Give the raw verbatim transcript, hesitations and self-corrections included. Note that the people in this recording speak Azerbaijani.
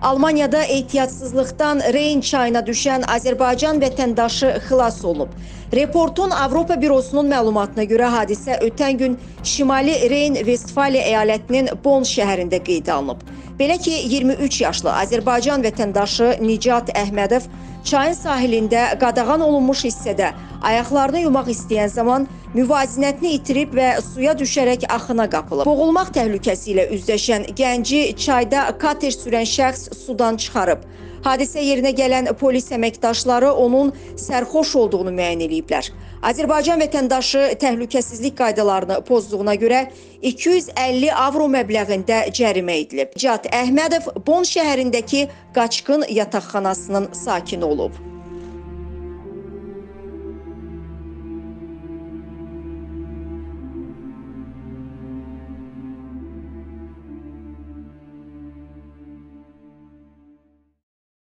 Almaniyada ehtiyatsızlıqdan Reyn çayına düşən Azərbaycan vətəndaşı xilas olunub. Reportun Avropa Bürosunun məlumatına görə hadisə ötən gün Şimali Reyn-Vestfaliya əyalətinin Bonn şəhərində qeydə alınıb. Belə ki, iyirmi üç yaşlı Azərbaycan vətəndaşı Nicat Əhmədov çayın sahilində qadağan olunmuş hissədə ayaqlarını yumaq istəyən zaman müvazinətini itirib və suya düşərək axına qapılıb. Boğulmaq təhlükəsi ilə üzləşən gənci çayda kater sürən şəxs sudan çıxarıb. Hadisə yerinə gələn polis əməkdaşları onun sərxoş olduğunu müəyyən ediblər. Azərbaycan vətəndaşı təhlükəsizlik qaydalarını pozduğuna görə iki yüz əlli avro məbləğində cərimə edilib. Nicat Əhmədov Bonn şəhərindəki Qaçqın yataqxanasının sakini olub.